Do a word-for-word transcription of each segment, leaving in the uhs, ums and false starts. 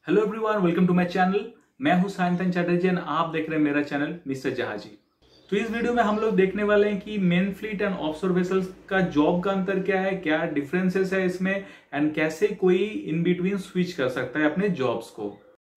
Hello everyone, welcome to my channel. मैं हूं सायंतन चैटर्जी और आप देख रहे हैं मेरा चैनल मिस्टर जहाजी। तो इस वीडियो में हम लोग देखने वाले हैं कि main fleet and offshore vessels का जॉब का अंतर क्या है, क्या डिफरेंसेस है इसमें, एंड कैसे कोई इन बिटवीन स्विच कर सकता है अपने जॉब्स को।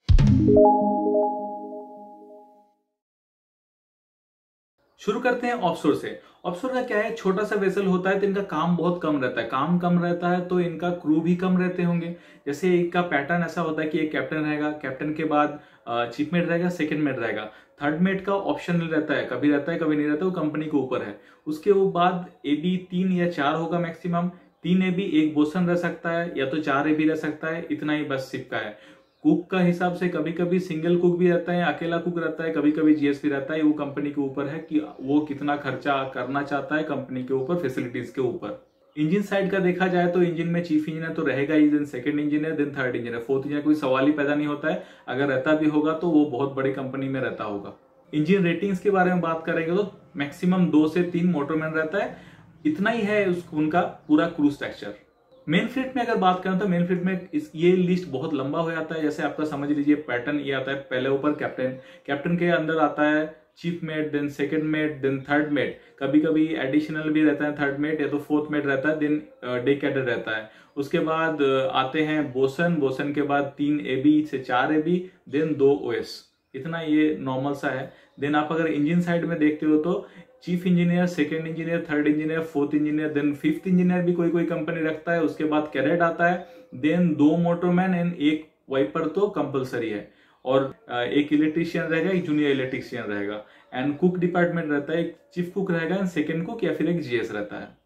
शुरू करते हैं ऑफशोर से। ऑफशोर का क्या है, छोटा सा वेसल होता है तो इनका काम बहुत कम रहता है। काम कम रहता है तो इनका क्रू भी कम रहते होंगे। जैसे एक का पैटर्न ऐसा होता है कि एक कैप्टन रहेगा, कैप्टन के बाद चीफ मेट रहेगा, सेकंड मेट रहेगा, थर्ड मेट का ऑप्शनल रहता है, कभी रहता है कभी नहीं रहता, वो कंपनी के ऊपर है। उसके बाद ए बी तीन या चार होगा मैक्सिमम। तीन ए बी, एक बोसन रह सकता है या तो चार ए बी रह सकता है, इतना ही बस शिप का है। कुक का हिसाब से कभी कभी सिंगल कुक भी रहता है, अकेला कुक रहता है, कभी कभी जीएसपी रहता है। वो कंपनी के ऊपर है कि वो कितना खर्चा करना चाहता है कंपनी के ऊपर, फैसिलिटीज के ऊपर। इंजन साइड का देखा जाए तो इंजन में चीफ इंजीनियर तो रहेगा ही, then second engineer, then third engineer, fourth engineer कोई सवाल ही पैदा नहीं होता है। अगर रहता भी होगा तो वो बहुत बड़ी कंपनी में रहता होगा। इंजन रेटिंग्स के बारे में बात करेंगे तो मैक्सिमम दो से तीन मोटरमैन रहता है, इतना ही है उनका पूरा क्रू स्ट्रक्चर। मेन फ्लीट में अगर बात करें तो मेन फ्लीट में इस ये लिस्ट बहुत लंबा हो जाता है। जैसे आपका समझ लीजिए पैटर्न ये आता है, पहले ऊपर कैप्टन, कैप्टन के अंदर आता है chief mate, then second mate, then third mate, कभी कभी एडिशनल भी रहता है थर्ड मेट या तो फोर्थ मेट रहता है, देन डे कैडर रहता है। उसके बाद आते हैं बोसन, बोसन के बाद तीन ए बी से चार ए बी, देन दो ओएस, इतना ये नॉर्मल सा है। देन आप अगर इंजन साइड में देखते हो तो chief engineer, second engineer, third engineer, fourth engineer, then fifth engineer भी कोई कोई कंपनी रखता है। उसके बाद कैडेट आता है, देन दो मोटरमैन एंड एक वाइपर तो कंपलसरी है, और एक इलेक्ट्रिशियन रहेगा, एक जूनियर इलेक्ट्रिशियन रहेगा, एंड कुक डिपार्टमेंट रहता है, एक चीफ कुक रहेगा एंड सेकेंड कुक या फिर एक जीएस रहता है।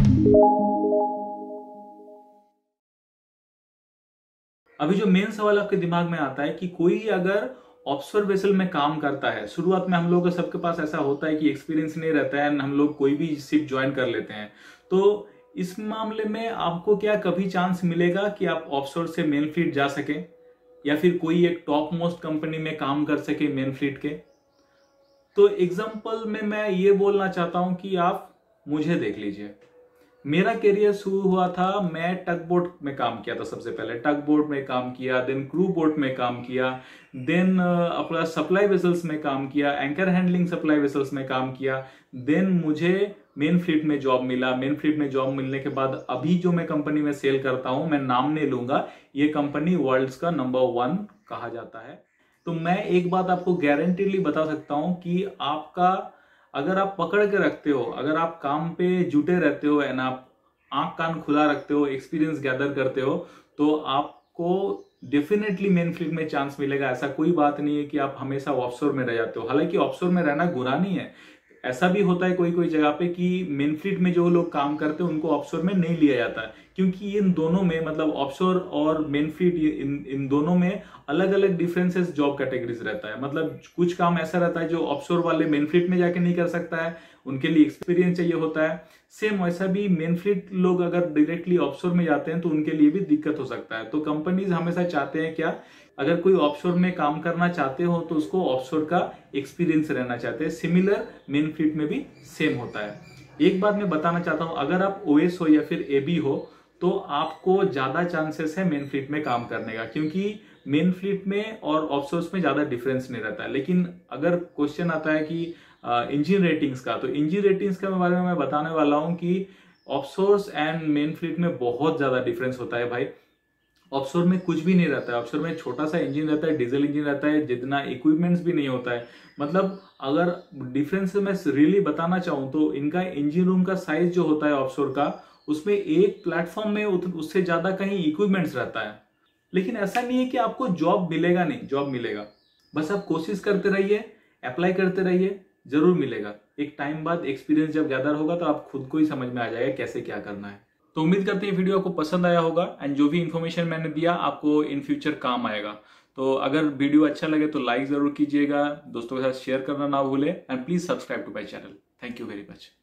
अभी जो मेन सवाल आपके दिमाग में आता है कि कोई अगर ऑफशोर वेसल में काम करता है, शुरुआत में हम लोग सबके पास ऐसा होता है कि एक्सपीरियंस नहीं रहता है, हम लोग कोई भी शिप ज्वाइन कर लेते हैं, तो इस मामले में आपको क्या कभी चांस मिलेगा कि आप ऑफशोर से मेन फ्लीट जा सके या फिर कोई एक टॉप मोस्ट कंपनी में काम कर सके मेन फ्लीट के? तो एग्जाम्पल में मैं ये बोलना चाहता हूं कि आप मुझे देख लीजिए। मेरा करियर शुरू हुआ था, मैं टग बोट में काम किया था। सबसे पहले टग बोट में काम किया, देन क्रू बोट में काम किया, देन अपना सप्लाई वेसल्स में काम किया, एंकर हैंडलिंग सप्लाई वेसल्स में काम किया। देन मुझे मेन फ्लीट में जॉब मिला। मेन फ्लीट में जॉब मिलने के बाद अभी जो मैं कंपनी में सेल करता हूं, मैं नाम नहीं लूंगा, ये कंपनी वर्ल्ड का नंबर वन कहा जाता है। तो मैं एक बात आपको गारंटीडली बता सकता हूं कि आपका अगर आप पकड़ के रखते हो, अगर आप काम पे जुटे रहते हो एंड आप आंख कान खुला रखते हो, एक्सपीरियंस गैदर करते हो, तो आपको डेफिनेटली मेन फ्लीट में चांस मिलेगा। ऐसा कोई बात नहीं है कि आप हमेशा ऑफशोर में रह जाते हो। हालांकि ऑफशोर में रहना गुनाह नहीं है, ऐसा भी होता है कोई कोई जगह पे कि मेन फ्लीट में जो लोग काम करते हैं उनको ऑफशोर में नहीं लिया जाता है, क्योंकि इन दोनों में मतलब ऑफशोर और मेन फ्लीट इन इन दोनों में अलग अलग डिफरेंसेस जॉब कैटेगरीज रहता है। मतलब कुछ काम ऐसा रहता है जो ऑफशोर वाले मेन फ्लीट में जाके नहीं कर सकता है, उनके लिए एक्सपीरियंस चाहिए होता है। सेम वैसा भी मेन फ्लीट लोग अगर डायरेक्टली ऑफशोर में जाते हैं तो उनके लिए भी दिक्कत हो सकता है। तो कंपनीज हमेशा चाहते हैं क्या, अगर कोई ऑफशोर में काम करना चाहते हो तो उसको ऑफशोर का एक्सपीरियंस रहना चाहते हैं। सिमिलर मेन फ्लीट में भी सेम होता है। एक बात मैं बताना चाहता हूं, अगर आप ओएस हो या फिर एबी हो तो आपको ज्यादा चांसेस है मेन फ्लीट में काम करने का, क्योंकि मेन फ्लीट में और ऑफशोर्स में ज्यादा डिफरेंस नहीं रहता है। लेकिन अगर क्वेश्चन आता है कि इंजन रेटिंग्स का, तो इंजन रेटिंग्स के बारे में मैं बताने वाला हूं कि ऑफशोर्स एंड मेन फ्लीट में बहुत ज्यादा डिफरेंस होता है भाई। ऑफशोर में कुछ भी नहीं रहता है, ऑफशोर में छोटा सा इंजन रहता है, डीजल इंजन रहता है, जितना इक्विपमेंट्स भी नहीं होता है। मतलब अगर डिफरेंस मैं रियली बताना चाहूं तो इनका इंजन रूम का साइज जो होता है ऑफशोर का, उसमें एक प्लेटफॉर्म में उससे ज्यादा कहीं इक्विपमेंट्स रहता है। लेकिन ऐसा नहीं है कि आपको जॉब मिलेगा नहीं, जॉब मिलेगा, बस आप कोशिश करते रहिए, अप्लाई करते रहिए, जरूर मिलेगा। एक टाइम बाद एक्सपीरियंस जब गैदर होगा तो आप खुद को ही समझ में आ जाएगा कैसे क्या करना है। तो उम्मीद करते हैं वीडियो आपको पसंद आया होगा एंड जो भी इन्फॉर्मेशन मैंने दिया आपको इन फ्यूचर काम आएगा। तो अगर वीडियो अच्छा लगे तो लाइक जरूर कीजिएगा, दोस्तों के साथ शेयर करना ना भूले, and please subscribe to my channel. Thank you very much.